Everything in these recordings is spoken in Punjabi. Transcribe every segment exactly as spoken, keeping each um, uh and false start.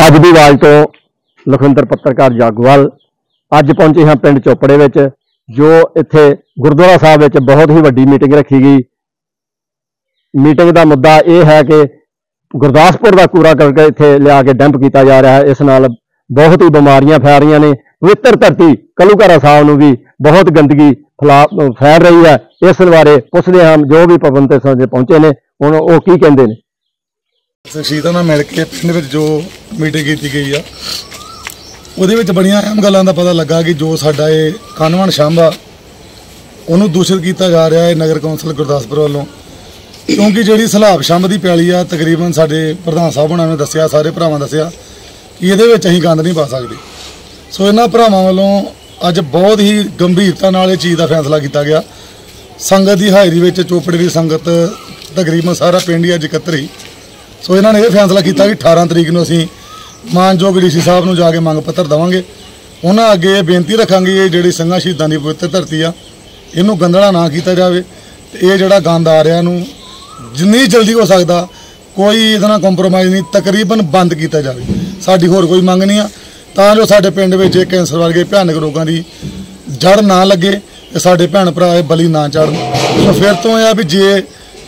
ਅੱਜ ਦੀ ਆਵਾਜ਼ ਤੋਂ लखविंदर पत्रकार जागोवाल अज पहुंचे हाँ पिंड चोपड़े विच जो इत्थे गुरुद्वारा साहब विच बहुत ही वड्डी मीटिंग रखी गई। मीटिंग का मुद्दा यह है कि गुरदासपुर का कूड़ा करके इत्थे लिया के डंप किया जा रहा है। इस नाल बहुत ही बीमारियां फैल रही ने। पवित्र धरती कलूघरा साहब नूं भी बहुत गंदगी फैला फैल रही है। इस बारे पुछदे हां जो भी पवन ते पहुंचे ने हुण ओह की कहंदे ने। शहीदां नाल मिल के पिंड विच जो मीटिंग की गई आ ਉਹਦੇ ਵਿੱਚ ਬੜੀਆਂ ਅਹਿਮ ਗੱਲਾਂ ਦਾ ਪਤਾ ਲੱਗਾ ਕਿ ਜੋ ਸਾਡਾ ਇਹ ਕਾਨਵਣ ਛੰਭ ਆ ਉਹਨੂੰ ਦੂਸ਼ਿਤ ਕੀਤਾ ਜਾ ਰਿਹਾ ਹੈ ਨਗਰ ਕੌਂਸਲ ਗੁਰਦਾਸਪੁਰ ਵੱਲੋਂ। ਕਿਉਂਕਿ ਜਿਹੜੀ ਸਲਾਬ ਛੰਭ ਦੀ ਪੈਲੀ ਆ ਤਕਰੀਬਨ ਸਾਡੇ ਪ੍ਰਧਾਨ ਸਾਹਿਬ ਉਹਨਾਂ ਨੇ ਦੱਸਿਆ, ਸਾਰੇ ਭਰਾਵਾਂ ਦੱਸਿਆ ਕਿ ਇਹਦੇ ਵਿੱਚ ਅਸੀਂ ਗੰਦ ਨਹੀਂ ਪਾ ਸਕਦੇ। ਸੋ ਇਹਨਾਂ ਭਰਾਵਾਂ ਵੱਲੋਂ ਅੱਜ ਬਹੁਤ ਹੀ ਗੰਭੀਰਤਾ ਨਾਲ ਇਹ ਚੀਜ਼ ਦਾ ਫੈਸਲਾ ਕੀਤਾ ਗਿਆ। ਸੰਗਤ ਦੀ ਹਾਜ਼ਰੀ ਵਿੱਚ ਚੋਪੜੇ ਦੀ ਸੰਗਤ ਤਕਰੀਬਨ ਸਾਰਾ ਪਿੰਡ ਹੀ ਅੱਜ ਇਕੱਤਰੀ। ਸੋ ਇਹਨਾਂ ਨੇ ਇਹ ਫੈਸਲਾ ਕੀਤਾ ਕਿ ਅਠਾਰਾਂ ਤਰੀਕ ਨੂੰ ਅਸੀਂ ਮਾਨਯੋਗ ਡੀ ਸੀ ਸਾਹਿਬ ਨੂੰ ਜਾ ਕੇ ਮੰਗ ਪੱਤਰ ਦੇਵਾਂਗੇ। ਉਹਨਾਂ ਅੱਗੇ ਬੇਨਤੀ ਰੱਖਾਂਗੇ ਇਹ ਜਿਹੜੀ ਸਿੰਘਾਂ ਸ਼ਹੀਦਾਂ ਦੀ ਪਵਿੱਤਰ ਧਰਤੀ ਆ ਇਹਨੂੰ ਗੰਦਲਾ ਨਾ ਕੀਤਾ ਜਾਵੇ ਤੇ ਇਹ ਜਿਹੜਾ ਗੰਦ ਆ ਰਿਹਾ ਇਹਨੂੰ ਜਿੰਨੀ ਜਲਦੀ ਹੋ ਸਕਦਾ ਕੋਈ ਇਹਦੇ ਨਾਲ ਕੰਪਰੋਮਾਈਜ਼ ਨਹੀਂ, ਤਕਰੀਬਨ ਬੰਦ ਕੀਤਾ ਜਾਵੇ। ਸਾਡੀ ਹੋਰ ਕੋਈ ਮੰਗ ਨਹੀਂ ਆ ਤਾਂ ਜੋ ਸਾਡੇ ਪਿੰਡ ਵਿੱਚ ਕੈਂਸਰ ਵਰਗੇ ਭਿਆਨਕ ਰੋਗਾਂ ਦੀ ਜੜ ਨਾ ਲੱਗੇ ਤੇ ਸਾਡੇ ਭੈਣ ਭਰਾ ਇਹ ਬਲੀ ਨਾ ਚੜ੍ਹਨ। ਸੋ ਫਿਰ ਤੋਂ ਇਹ ਆ ਵੀ ਜੇ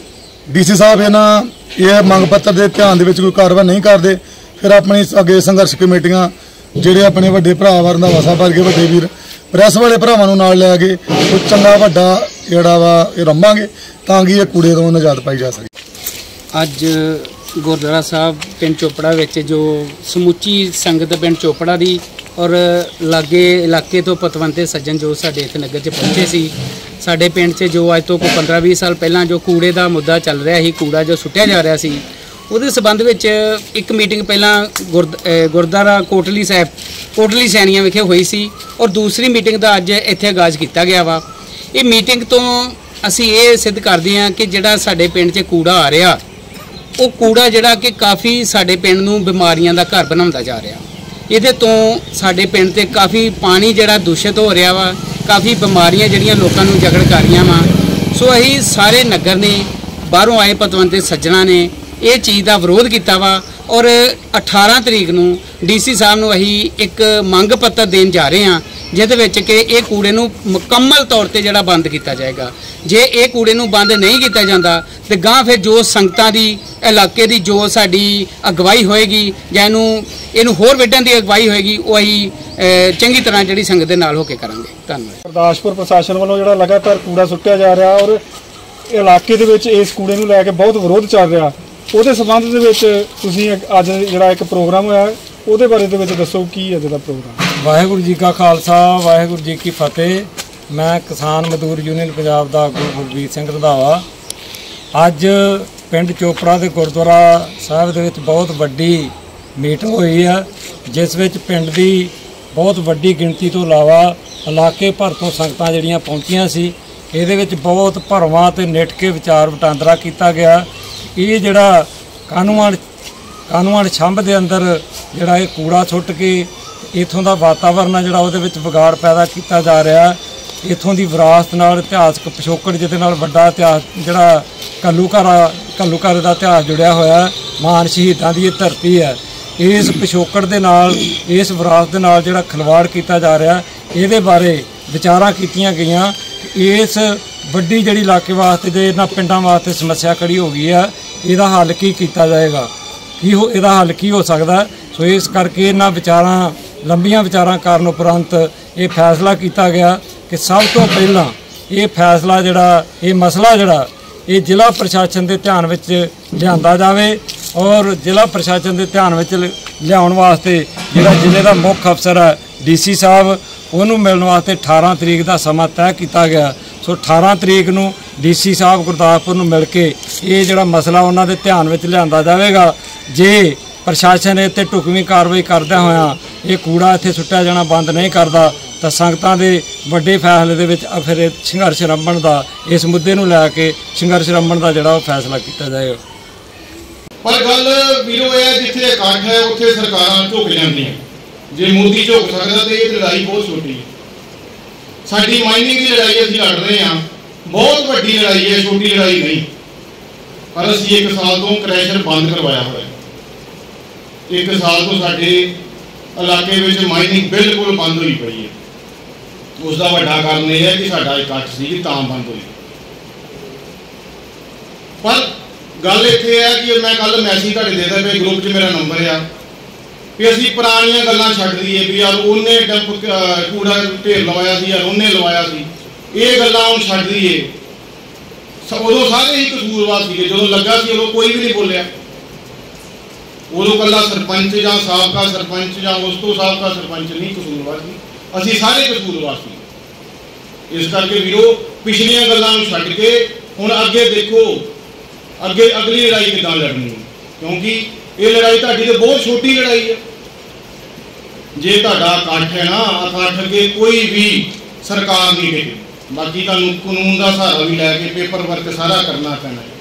ਡੀ ਸੀ ਸਾਹਿਬ ਇਹਨਾਂ ਇਹ ਮੰਗ ਪੱਤਰ ਦੇ ਧਿਆਨ ਦੇ ਵਿੱਚ ਕੋਈ ਕਾਰਵਾਈ नहीं ਕਰਦੇ फिर अपनी अगे संघर्ष कमेटियां ਜਿਹੜੇ ਆਪਣੇ ਵੱਡੇ ਭਰਾ ਰੰਧਾਵਾ ਸਾਹਿਬ ਵਰਗੇ ਵੱਡੇ ਵੀਰ ਪ੍ਰੈਸ ਵਾਲੇ ਭਰਾਵਾਂ ਨੂੰ ਨਾਲ ਲੈ ਕੇ ਕੋਈ ਚੰਗਾ ਵੱਡਾ ਜਿਹੜਾ ਵਾ ਇਹ ਰੰਭਾਂਗੇ ਤਾਂ ਕਿ ਇਹ ਕੂੜੇ ਤੋਂ ਨਿਜਾਤ ਪਾਈ ਜਾ ਸਕੇ। ਅੱਜ ਗੁਰਦੁਆਰਾ ਸਾਹਿਬ ਪਿੰਡ ਚੋਪੜਾ ਵਿੱਚ ਜੋ ਸਮੁੱਚੀ ਸੰਗਤ ਪਿੰਡ ਚੋਪੜਾ ਦੀ ਔਰ ਲਾਗੇ ਇਲਾਕੇ ਤੋਂ ਪਤਵੰਤੇ ਸੱਜਣ ਜੋ ਸਾਡੇ ਇੱਥੇ ਨਗਰ 'ਚ ਪਹੁੰਚੇ ਸੀ। ਸਾਡੇ ਪਿੰਡ 'ਚ ਜੋ ਅੱਜ ਤੋਂ ਕੋਈ ਪੰਦਰਾਂ ਵੀਹ ਸਾਲ ਪਹਿਲਾਂ ਜੋ ਕੂੜੇ ਦਾ ਮੁੱਦਾ ਚੱਲ ਰਿਹਾ ਸੀ, ਕੂੜਾ ਜੋ ਸੁੱਟਿਆ ਜਾ ਰਿਹਾ ਸੀ, ਉਹਦੇ ਸੰਬੰਧ ਵਿੱਚ ਇੱਕ ਮੀਟਿੰਗ ਪਹਿਲਾਂ ਗੁਰਦ ਗੁਰਦੁਆਰਾ ਕੋਟਲੀ ਸਾਹਿਬ ਕੋਟਲੀ ਸੈਣੀਆਂ ਵਿਖੇ ਹੋਈ ਸੀ ਔਰ ਦੂਸਰੀ ਮੀਟਿੰਗ ਦਾ ਅੱਜ ਇੱਥੇ ਆਗਾਜ਼ ਕੀਤਾ ਗਿਆ ਵਾ। ਇਹ ਮੀਟਿੰਗ ਤੋਂ ਅਸੀਂ ਇਹ ਸਿੱਧ ਕਰਦੇ ਹਾਂ ਕਿ ਜਿਹੜਾ ਸਾਡੇ ਪਿੰਡ 'ਚ ਕੂੜਾ ਆ ਰਿਹਾ ਉਹ ਕੂੜਾ ਜਿਹੜਾ ਕਿ ਕਾਫੀ ਸਾਡੇ ਪਿੰਡ ਨੂੰ ਬਿਮਾਰੀਆਂ ਦਾ ਘਰ ਬਣਾਉਂਦਾ ਜਾ ਰਿਹਾ। ਇਹਦੇ ਤੋਂ ਸਾਡੇ ਪਿੰਡ 'ਤੇ ਕਾਫੀ ਪਾਣੀ ਜਿਹੜਾ ਦੂਸ਼ਿਤ ਹੋ ਰਿਹਾ ਵਾ, ਕਾਫੀ ਬਿਮਾਰੀਆਂ ਜਿਹੜੀਆਂ ਲੋਕਾਂ ਨੂੰ ਜਗੜ ਕਰ ਰਹੀਆਂ ਵਾ। ਸੋ ਅਸੀਂ ਸਾਰੇ ਨਗਰ ਨੇ ਬਾਹਰੋਂ ਆਏ ਪਤਵੰਤੇ ਸੱਜਣਾ ਨੇ ਇਹ ਚੀਜ਼ ਦਾ ਵਿਰੋਧ ਕੀਤਾ ਵਾ ਔਰ ਅਠਾਰਾਂ ਤਰੀਕ ਨੂੰ ਡੀ ਸੀ ਸਾਹਿਬ ਨੂੰ ਅਸੀਂ ਇੱਕ ਮੰਗ ਪੱਤਰ ਦੇਣ ਜਾ ਰਹੇ ਹਾਂ ਜਿਹਦੇ ਵਿੱਚ ਕਿ ਇਹ ਕੂੜੇ ਨੂੰ ਮੁਕੰਮਲ ਤੌਰ ਤੇ ਜਿਹੜਾ ਬੰਦ ਕੀਤਾ ਜਾਏਗਾ। ਜੇ ਇਹ ਕੂੜੇ ਨੂੰ ਬੰਦ ਨਹੀਂ ਕੀਤਾ ਜਾਂਦਾ ਤੇ ਗਾਂ ਫਿਰ ਜੋ ਸੰਗਤਾਂ ਦੀ ਇਲਾਕੇ ਦੀ ਜੋ ਸਾਡੀ ਅਗਵਾਈ ਹੋਏਗੀ ਜਾਂ ਇਹਨੂੰ ਇਹਨੂੰ ਹੋਰ ਵੱਡਾਂ ਦੀ ਅਗਵਾਈ ਹੋਏਗੀ ਉਹ ਅਸੀਂ ਚੰਗੀ ਤਰ੍ਹਾਂ ਜਿਹੜੀ ਸੰਗਤ ਦੇ ਨਾਲ ਹੋ ਕੇ ਕਰਾਂਗੇ। ਧੰਨਵਾਦ। ਗੁਰਦਾਸਪੁਰ ਪ੍ਰਸ਼ਾਸਨ ਵੱਲੋਂ ਜਿਹੜਾ ਲਗਾਤਾਰ ਕੂੜਾ ਸੁੱਟਿਆ ਜਾ ਰਿਹਾ ਔਰ ਇਲਾਕੇ ਦੇ ਵਿੱਚ ਇਸ ਕੂੜੇ ਨੂੰ ਲੈ ਕੇ ਬਹੁਤ ਵਿਰੋਧ ਚੱਲ ਰਿਹਾ, ਉਹਦੇ ਸੰਬੰਧ ਦੇ ਵਿੱਚ ਤੁਸੀਂ ਅੱਜ ਜਿਹੜਾ ਇੱਕ ਪ੍ਰੋਗਰਾਮ ਹੋਇਆ ਉਹਦੇ ਬਾਰੇ ਦੇ ਵਿੱਚ ਦੱਸੋ ਕੀ ਅੱਜ ਦਾ ਪ੍ਰੋਗਰਾਮ। ਵਾਹਿਗੁਰੂ ਜੀ ਕਾ ਖਾਲਸਾ ਵਾਹਿਗੁਰੂ ਜੀ ਕੀ ਫਤਿਹ। ਮੈਂ ਕਿਸਾਨ ਮਜ਼ਦੂਰ ਯੂਨੀਅਨ ਪੰਜਾਬ ਦਾ ਆਗੂ ਗੁਰਬੀਰ ਸਿੰਘ ਰੰਧਾਵਾ ਅੱਜ ਪਿੰਡ ਚੋਪੜਾ ਦੇ ਗੁਰਦੁਆਰਾ ਸਾਹਿਬ ਦੇ ਵਿੱਚ ਬਹੁਤ ਵੱਡੀ ਮੀਟਿੰਗ ਹੋਈ ਆ ਜਿਸ ਵਿੱਚ ਪਿੰਡ ਦੀ ਬਹੁਤ ਵੱਡੀ ਗਿਣਤੀ ਤੋਂ ਇਲਾਵਾ ਇਲਾਕੇ ਭਰ ਤੋਂ ਸੰਗਤਾਂ ਜਿਹੜੀਆਂ ਪਹੁੰਚੀਆਂ ਸੀ। ਇਹਦੇ ਵਿੱਚ ਬਹੁਤ ਭਰਵਾਂ ਤੇ ਨਿੱਠ ਕੇ ਵਿਚਾਰ ਵਟਾਂਦਰਾ ਕੀਤਾ ਗਿਆ। ਇਹ ਜਿਹੜਾ ਕਾਨੂੰਨ ਕਾਨੂੰਨ ਛੰਭ ਦੇ ਅੰਦਰ ਜਿਹੜਾ ਇਹ ਕੂੜਾ ਸੁੱਟ ਕੇ ਇੱਥੋਂ ਦਾ ਵਾਤਾਵਰਨ ਆ ਜਿਹੜਾ ਉਹਦੇ ਵਿੱਚ ਵਿਗਾੜ ਪੈਦਾ ਕੀਤਾ ਜਾ ਰਿਹਾ। ਇੱਥੋਂ ਦੀ ਵਿਰਾਸਤ ਨਾਲ ਇਤਿਹਾਸਕ ਪਿਛੋਕੜ ਜਿਹਦੇ ਨਾਲ ਵੱਡਾ ਇਤਿਹਾਸ ਜਿਹੜਾ ਘੱਲੂਘਾਰਾ ਘੱਲੂਘਾਰੇ ਦਾ ਇਤਿਹਾਸ ਜੁੜਿਆ ਹੋਇਆ, ਮਹਾਨ ਸ਼ਹੀਦਾਂ ਦੀ ਇਹ ਧਰਤੀ ਹੈ। ਇਸ ਪਿਛੋਕੜ ਦੇ ਨਾਲ ਇਸ ਵਿਰਾਸਤ ਦੇ ਨਾਲ ਜਿਹੜਾ ਖਿਲਵਾੜ ਕੀਤਾ ਜਾ ਰਿਹਾ ਇਹਦੇ ਬਾਰੇ ਵਿਚਾਰਾਂ ਕੀਤੀਆਂ ਗਈਆਂ। ਇਸ ਵੱਡੀ ਜਿਹੜੀ ਇਲਾਕੇ ਵਾਸਤੇ ਜੇ ਇਹਨਾਂ ਪਿੰਡਾਂ ਵਾਸਤੇ ਸਮੱਸਿਆ ਖੜੀ ਹੋ ਗਈ ਆ ਇਹਦਾ ਹੱਲ ਕੀ ਕੀਤਾ ਜਾਏਗਾ, ਕੀ ਹੋ ਇਹਦਾ ਹੱਲ ਕੀ ਹੋ ਸਕਦਾ। ਸੋ ਇਸ ਕਰਕੇ ਇਹਨਾਂ ਵਿਚਾਰਾਂ ਲੰਬੀਆਂ ਵਿਚਾਰਾਂ ਕਰਨ ਉਪਰੰਤ ਇਹ ਫੈਸਲਾ ਕੀਤਾ ਗਿਆ ਕਿ ਸਭ ਤੋਂ ਪਹਿਲਾਂ ਇਹ ਫੈਸਲਾ ਜਿਹੜਾ ਇਹ ਮਸਲਾ ਜਿਹੜਾ ਇਹ ਜ਼ਿਲ੍ਹਾ ਪ੍ਰਸ਼ਾਸਨ ਦੇ ਧਿਆਨ ਵਿੱਚ ਲਿਆਂਦਾ ਜਾਵੇ ਔਰ ਜ਼ਿਲ੍ਹਾ ਪ੍ਰਸ਼ਾਸਨ ਦੇ ਧਿਆਨ ਵਿੱਚ ਲਿਆਉਣ ਵਾਸਤੇ ਜਿਹੜਾ ਜ਼ਿਲ੍ਹੇ ਦਾ ਮੁੱਖ ਅਫਸਰ ਹੈ ਡੀ ਸੀ ਸਾਹਿਬ ਉਹਨੂੰ ਮਿਲਣ ਵਾਸਤੇ ਅਠਾਰਾਂ ਤਰੀਕ ਦਾ ਸਮਾਂ ਤੈਅ ਕੀਤਾ ਗਿਆ। ਸੋ ਅਠਾਰਾਂ ਤਰੀਕ ਨੂੰ ਡੀ ਸੀ ਸਾਹਿਬ ਗੁਰਦਾਸਪੁਰ ਨੂੰ ਮਿਲ ਕੇ ਇਹ ਜਿਹੜਾ ਮਸਲਾ ਉਹਨਾਂ ਦੇ ਧਿਆਨ ਵਿੱਚ ਲਿਆਂਦਾ ਜਾਵੇਗਾ। ਜੇ ਪ੍ਰਸ਼ਾਸਨ ਇੱਥੇ ਢੁਕਵੀਂ ਕਾਰਵਾਈ ਕਰਦਿਆਂ ਹੋਇਆਂ ਇਹ ਕੂੜਾ ਇੱਥੇ ਸੁੱਟਿਆ ਜਾਣਾ ਬੰਦ ਨਹੀਂ ਕਰਦਾ ਤਾਂ ਸੰਗਤਾਂ ਦੇ ਵੱਡੇ ਫੈਸਲੇ ਦੇ ਵਿੱਚ ਫਿਰ ਸੰਘਰਸ਼ ਰੰਭਣ ਦਾ ਇਸ ਮੁੱਦੇ ਨੂੰ ਲੈ ਕੇ ਸੰਘਰਸ਼ ਰੰਭਣ ਦਾ ਜਿਹੜਾ ਉਹ ਫੈਸਲਾ ਕੀਤਾ ਜਾਏਗਾ। ਪਰ ਗੱਲ ਵੀਰੋ ਇਹ ਜਿੱਥੇ ਇਕੱਠ ਹੈ ਉੱਥੇ ਸਰਕਾਰਾਂ ਝੁਕ ਜਾਂਦੀਆਂ। ਜੇ ਮੋਦੀ ਝੁਕ ਸਕਦਾ ਤੇ ਇਹ ਲੜਾਈ ਬਹੁਤ ਛੋਟੀ ਹੈ। ਸਾਡੀ ਮਾਈਨਿੰਗ ਦੀ ਲੜਾਈ ਅਸੀਂ ਲੜ ਰਹੇ ਹਾਂ, ਬਹੁਤ ਵੱਡੀ ਲੜਾਈ ਹੈ, ਛੋਟੀ ਲੜਾਈ ਨਹੀਂ। ਪਰ ਅਸੀਂ ਇੱਕ ਸਾਲ ਤੋਂ ਕ੍ਰੈਸ਼ਰ ਬੰਦ ਕਰਵਾਇਆ ਹੋਇਆ। एक साल तो साडे इलाके में माइनिंग बिल्कुल बंद हुई पई है। उसका वड्डा कारण यह है कि साडा इकट्ठ सी तां बंद हुई। पर गल इत्थे है कि मैं कल मैसेज तुहाडे दे दिता, ग्रुप च मेरा नंबर आ भी असीं पुरानियां गल्लां छड्ड दईए भी यार उन्हें डंप कूड़ा ढेर लवाया सी, यार उन्हें लवाया सी, ये गल्लां हुण छड्ड दईए। उदों सारे ही कसूरवार सीगे, जदों लगा सी उदों कोई भी नहीं बोलिया। उदों कल्ला सरपंच जां साबका सरपंच जां उस तो साबका सरपंच नहीं कसूरवार सी, असीं सारे कसूरवार सी। इस करके वीरो पिछलियां गल्लां नूं छड्ड के हुण अगे देखो अगे अगली लड़ाई किदां लड़नी है, क्योंकि ये लड़ाई तुहाडी ते बहुत छोटी लड़ाई है। जे तुहाडा इकट्ठ है ना, इकट्ठ अगे कोई भी सरकार नहीं टिकदी। बाकी तुहानूं कानून का सहारा भी लैके पेपर वर्क सारा करना पैना है।